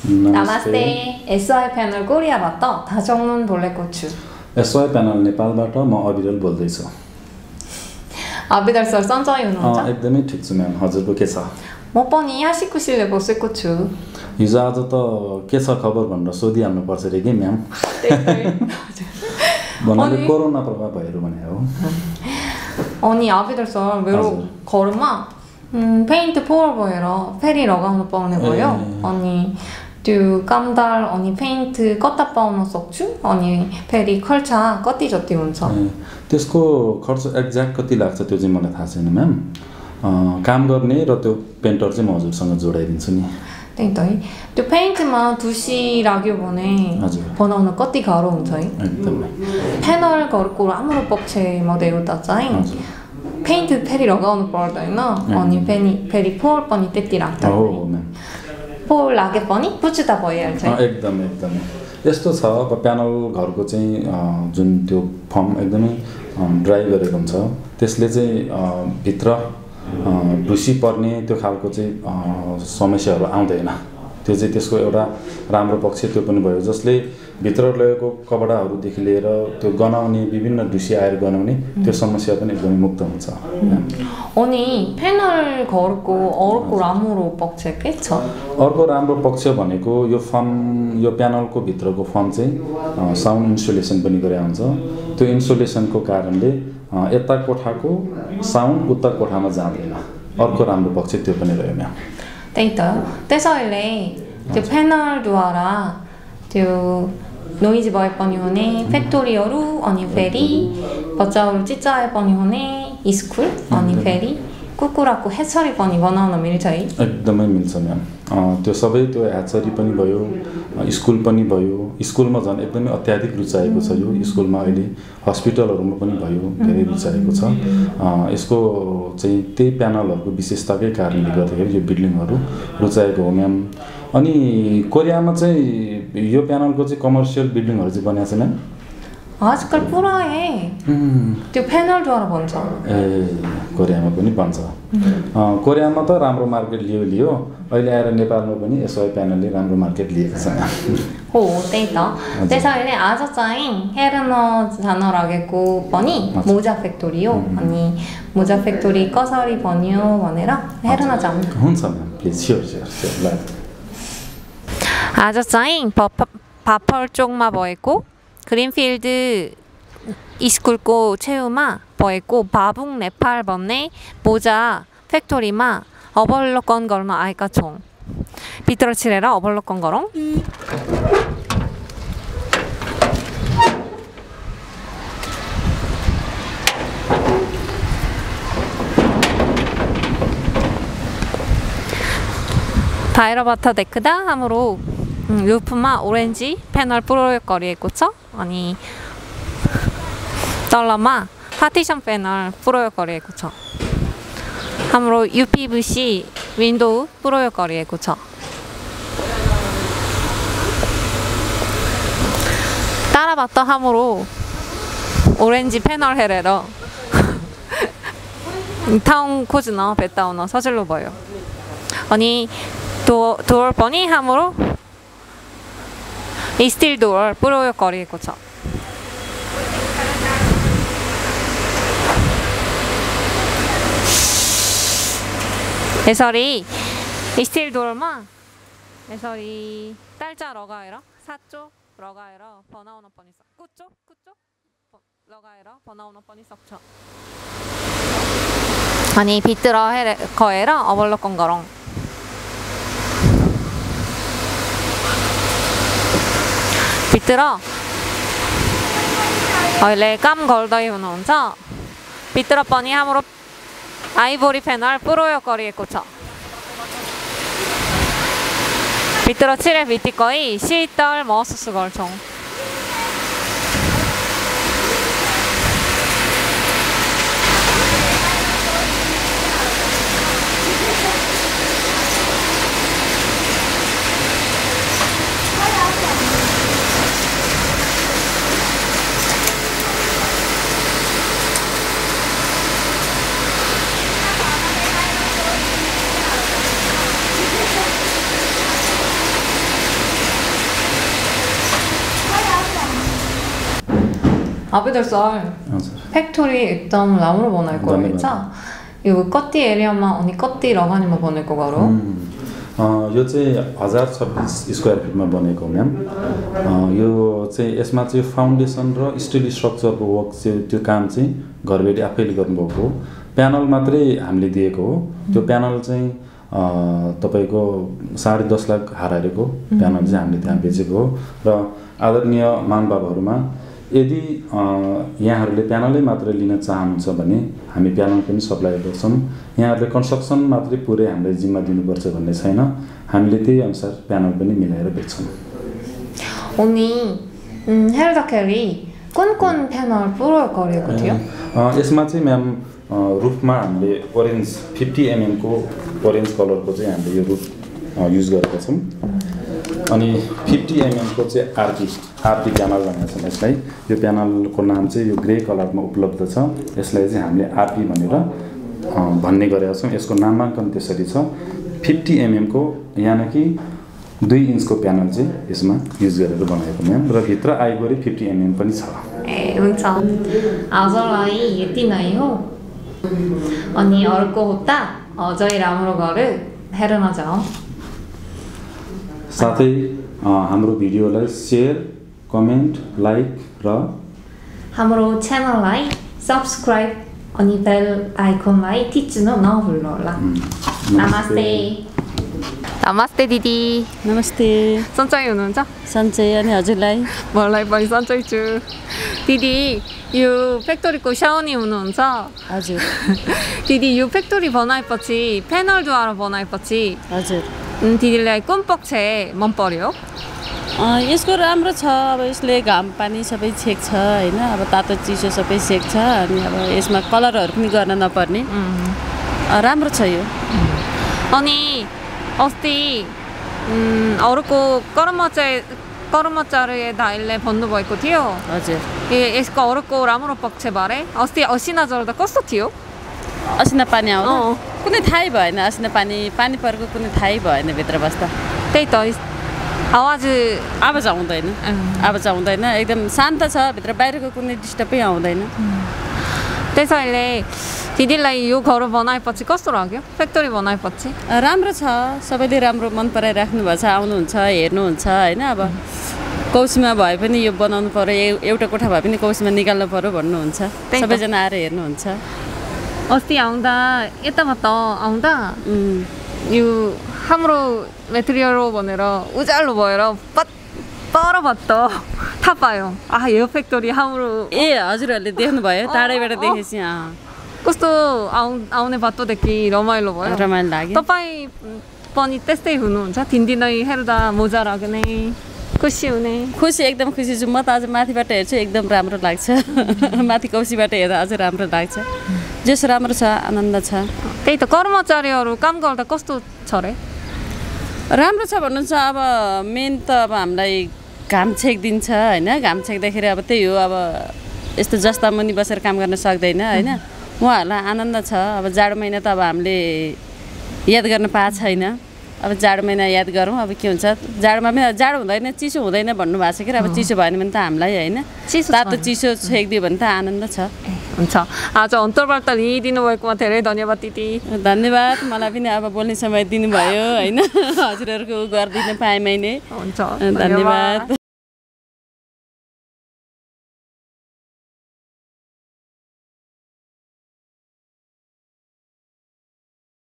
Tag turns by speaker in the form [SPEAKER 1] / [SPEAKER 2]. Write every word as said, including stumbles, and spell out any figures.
[SPEAKER 1] नमस्ते SY panel कोरियाबाट थाचौन बोलेको छु।
[SPEAKER 2] एसवाई प्यानल नेपालबाट म अविरल बोल्दैछु।
[SPEAKER 1] अविरल सर सन्चै हुनुहुन्छ?
[SPEAKER 2] अ एकदमै ठीक छु म्याम। हजुरको के छ?
[SPEAKER 1] म पनि हाँसी खुसीले बसेको छु।
[SPEAKER 2] हिजो आज त के छ खबर भनेर सोधिहाल्नु पर्छ रे के म्याम। भन्नाले कोरोना प्रभाव भएर भने हो।
[SPEAKER 1] अनि अविरल सर मेरो घरमा पेन्ट पोहोर भएर फेरि लगाउनु पर्ने भयो। अनि त्यो कामदार अनि पेन्ट कता पाउन सक्छु? अनि फेरि खर्च कति जति हुन्छ?
[SPEAKER 2] त्यसको खर्च एक्ज्याक्ट कति लाग्छ त्यो चाहिँ मलाई थाहा छैन म्याम। काम गर्ने र त्यो पेन्टर चाहिँ म हजुरसँग जोडाइदिन्छु नि।
[SPEAKER 1] त्यही त है। त्यो पेन्टमा धुसी लाग्यो भने बनाउन कति गाह्रो हुन्छ है?
[SPEAKER 2] एकदमै।
[SPEAKER 1] प्यानल घरको राम्रो पक्ष मध्ये एउटा चाहिँ पेन्ट फेरि लगाउनु पर्दैन। अनि फेरि फेरि फोहोर पनि त्यति लाग्दैन।
[SPEAKER 2] हो म्याम।
[SPEAKER 1] फोहोर लागे पनि पुच्ता भइहाल्छ।
[SPEAKER 2] एकदम एकदमै यस्तो छ। अब प्यानल घरको चाहिँ जुन त्यो फर्म एकदमै ड्राई गरेको हुन्छ त्यसले चाहिँ भित्र ढुसी पर्ने त्यो खालको चाहिँ समस्याहरू आउँदैन। त्यो चाहिँ त्यसको एउटा राम्रो पक्ष त्यो पनि भयो, जसले भित्र लगेको कपडाहरूदेखि लिएर त्यो गनाउने विभिन्न ढुसी आएर गनाउने त्यो समस्या पनि एकदमै मुक्त हुन्छ।
[SPEAKER 1] अनि प्यानल घरको अर्को राम्रो पक्ष के छ?
[SPEAKER 2] अर्को राम्रो पक्ष भनेको यो फर्म यो प्यानलको भित्रको फर्म चाहिँ साउन्ड इन्सुलेसन पनि गरे हुन्छ। त्यो इन्सुलेसनको कारणले यता कोठाको साउन्ड उता कोठामा जाँदैन। अर्को राम्रो पक्ष त्यो पनि रह्यो म्याम।
[SPEAKER 1] त्यही त। त्यसैले त्यो प्यानलद्वारा त्यो नोइज भए पनि हुने फ्याक्ट्रीहरू, अनि फेरि बच्चाहरू चिच्चाए पनि हुने स्कुल, अनि फेरि कुकुराको ह्याचरी पनि बनाउन मिल्छ है?
[SPEAKER 2] एकदमै मिल्छ म्याम। त्यो सबै त्यो ह्याचरी पनि भयो, स्कुल पनि भयो। स्कुलमा झन् एकदमै अत्याधिक रुचाएको छ यो। स्कुलमा अहिले हस्पिटलहरूमा पनि भयो, धेरै रुचाएको छ। यसको चाहिँ त्यही प्यानलहरूको विशेषताकै कारणले गर्दाखेरि यो बिल्डिङहरू रुचाएको हो म्याम। अनि कोरियामा चाहिँ यो प्यानलको चाहिँ कमर्सियल बिल्डिङहरू चाहिँ बनिएको छ म्याम?
[SPEAKER 1] आजकल पुरा है त्यो प्यानलद्वारा बन्छ।
[SPEAKER 2] ए कोरियामा पनि बन्छ। कोरियामा त राम्रो मार्केट लियो लियो अहिले आएर नेपालमा पनि एसवाई प्यानलले राम्रो मार्केट लिएको छ।
[SPEAKER 1] हो त्यही त। त्यसैले आज चाहिँ हेर्न जान लागेको पनि मोजा फ्याक्ट्री हो। अनि मोजा फ्याक्ट्री कसरी बन्यो भनेर हेर्न जाऊँ।
[SPEAKER 2] हुन्छ ma'am, please. Sure sure sure.
[SPEAKER 1] आज चाहिँ फाफरचोकमा भएको ग्रीनफिल्ड स्कुलको छेउमा भएको बाबुङ नेपाल भन्ने मोजा फ्याक्ट्रीमा अवलोकन गर्न आएका छौँ। भित्र छिरेर अवलोकन गरौँ। बाहिरबाट देख्दा हाम्रो रुफमा ओरेन्जी प्यानल प्रयोग गरिएको छ। अनि तलमा पार्टिसन प्यानल प्रयोग गरिएको छ। हाम्रो युपिभिसी विन्डो प्रयोग गरिएको छ। टाढाबाट हाम्रो ओरेन्जी प्यानल हेरेर ठाउँ खोज्न भेट्टाउन सजिलो भयो। अनि डोर पनि हाम्रो स्टिल डोर प्रयोग गरिएको छ। यसरी स्टिल डोरमा यसरी तालचा लगाएर साँचो लगाएर बनाउन पनि सक्छ। कुच्चो कुच्चो लगाएर बनाउन पनि सक्छ। अनि भित्र गएर अवलोकन गरौँ। भित्र अहिले काम गर्दै हुनुहुन्छ। भित्र पनि हाम्रो आइभोरी प्यानल प्रयोग गरिएको छ। भित्र छिरे बित्तिकै शीतल महसुस गर्छौँ। अभी तो सर फैक्ट्री एकदम राम्रो बनाएको रहेछ यो कति एरियामा अनि कति लगानीमा बनेको घर हो
[SPEAKER 2] यो चाहिँ हजार छब्बिस स्क्वायर फिटमा बनेको म्याम यो चाहिँ यसमा चाहिँ फाउन्डेसन र स्टिल स्ट्रक्चरको वर्क चाहिँ त्यो काम चाहिँ घरबेटी आफैले गर्नुभएको हो प्यानल मात्रै हामीले दिएको हो त्यो प्यानल चाहिँ तपाईको साढे दस लाख हारेको प्यानल चाहिँ हामीले त्यहाँ बेचेको हो र आदरणीय महानुभावहरुमा यदि यहाँहरूले प्यानलै मात्र लिन चाहनुहुन्छ भने हामी प्यानल पनि सप्लाई गर्छौं यहाँहरूले कन्स्ट्रक्सन मात्रै पुरै हामीले जिम्मा दिनुपर्छ भन्ने छैन हामीले त्यही अनुसार प्यानल पनि मिलाएर बेच्छौं
[SPEAKER 1] अनि हेर्दाखेरि कुन कुन प्यानल पुरो गरेको थियो
[SPEAKER 2] यसमा चाहिँ म्याम रुफमा हामीले ओरेन्ज पचास एमएम को ओरेन्ज कलरको चाहिँ हामीले यो रुफ युज गरेका छौं अनि पचास एमएम को चाहिँ आरपी आरपी प्यानल भनेको छ यसलाई यो प्यानलको नाम चाहिँ यो ग्रे कलरमा उपलब्ध छ यसलाई चाहिँ हामीले आरपी भनेर भन्ने गरेका छौं यसको नामाङ्कन त्यसरी छ पचास एमएम को यानी कि दुई इन्चको प्यानल चाहिँ यसमा युज गरेर बनाएको म्याम र भित्र आइगोरी पचास एमएम पनि छ
[SPEAKER 1] ए हुन्छ आजलाई यति नै हो अनि अर्को हप्ता अझै राम्रो गरे हेर्न जाऊ
[SPEAKER 2] साथै हाम्रो भिडियोलाई शेयर कमेन्ट लाइक र
[SPEAKER 1] हाम्रो च्यानललाई सब्स्क्राइब अनि बेल आइकनलाई थिच्न नभुल्नुहोला नमस्ते नमस्ते दिदी
[SPEAKER 3] नमस्ते
[SPEAKER 1] सन्चै हुनुहुन्छ
[SPEAKER 3] सन्चै अनि हजुरलाई
[SPEAKER 1] मलाई पनि सन्चै छु दिदी यो फ्याक्ट्रीको साउनी हुनुहुन्छ
[SPEAKER 3] हजुर
[SPEAKER 1] दिदी यो फ्याक्ट्री बनाएपछि प्यानलद्वारा बनाएपछि
[SPEAKER 3] हजुर
[SPEAKER 1] दिदीलाई कुन पक्ष मन पर्यो
[SPEAKER 3] यसको राम्रो छ अब यसले घाम पानी सबै छेक्छ हैन अब तातो चिसो सबै छेक्छ अनि अब यसमा कलरहरु पनि गर्न नपर्ने राम्रो छ यो
[SPEAKER 1] अनि अस्ति अरूको कर्मचारी कर्मचारी दाइले भन्नुभएको थियो
[SPEAKER 3] हजुर
[SPEAKER 1] ए यसको अरूको राम्रो पक्षबारे अस्ति असिना जर्दा कस्तो थियो
[SPEAKER 3] असिना पानी आउँदा कुनै थाहै भएन असिना पानी पानी परेको कुनै थाहै भएन भित्र बस्दा
[SPEAKER 1] त्यही त आवाज
[SPEAKER 3] आवाज आउँदैन आवाज आउँदैन एकदम शान्त छ भित्र बाहिरको कुनै डिस्टर्बै आउँदैन
[SPEAKER 1] त्यसैले दिदीलाई यो घर बनाएपछि कस्तो लाग्यो फ्याक्ट्री बनाएपछि
[SPEAKER 3] राम्रो छ सबैले राम्रो मन पराइराख्नु भएको छ आउनुहुन्छ हेर्नुहुन्छ हैन अब कौशीमा भए पनि यो बनाउनु पर्यो एउटा कोठा भए पनि कौशीमा निकाल्नु पर्यो भन्नुहुन्छ सबैजना आएर हेर्नुहुन्छ
[SPEAKER 1] अस्ति आउँदा यताबाट आउँदा यो हाम्रो मेटेरियल हो भनेर उज्यालो भएर परभत्त थाहा पायो आह यो फ्याक्ट्री हाम्रो
[SPEAKER 3] ए हजुरहरूले देख्नुभयो टाढैबाट देखेपछि
[SPEAKER 1] कस्तो आउ आउने बाटोदेखि रमाइलो भयो
[SPEAKER 3] रमाइलो लाग्यो
[SPEAKER 1] तपाईँ पनि त्यस्तै हुनुहुन्छ तिन दिनै हेर्दा मजा लाग्ने खुसी हुने
[SPEAKER 3] खुसी एकदम खुसी छु म त आज माथिबाट हेर्छु एकदम राम्रो लाग्छ माथि कौशीबाट हेर्दा अझ राम्रो लाग्छ जस राम्रो छ आनन्द छ
[SPEAKER 1] त्यही त कर्मचारीहरू काम गर्दा कस्तो छ रे
[SPEAKER 3] राम्रो छ भन्नुहुन्छ अब मेन त अब हामीलाई घाम छेक्दिन्छ हैन घाम छेक्दाखेरि अब त्यही हो अब यस्तो जस्ता मुनि बसेर काम गर्न सक्दैन हैन उहाँहरूलाई आनन्द छ अब जाडो महिना त अब हामीले याद गर्न पाएको छैन अब जाडो महिना याद गरौँ अब के हुन्छ जाडोमा पनि जाडो हुँदैन चिसो हुँदैन भन्नु भएको छ कि अब चिसो भएन भने त हामीलाई हैन तातो चिसो छेक्दियो भने त आनन्द छ
[SPEAKER 1] हुन्छ आज अन्तर्वार्ता लिइदिनु भएकोमा धेरै धन्यवाद दिदी
[SPEAKER 3] धन्यवाद मलाई पनि अब बोल्ने समय दिनुभयो हैन हजुरहरूको गरिदिन पाएँ मैले
[SPEAKER 1] हुन्छ
[SPEAKER 3] धन्यवाद।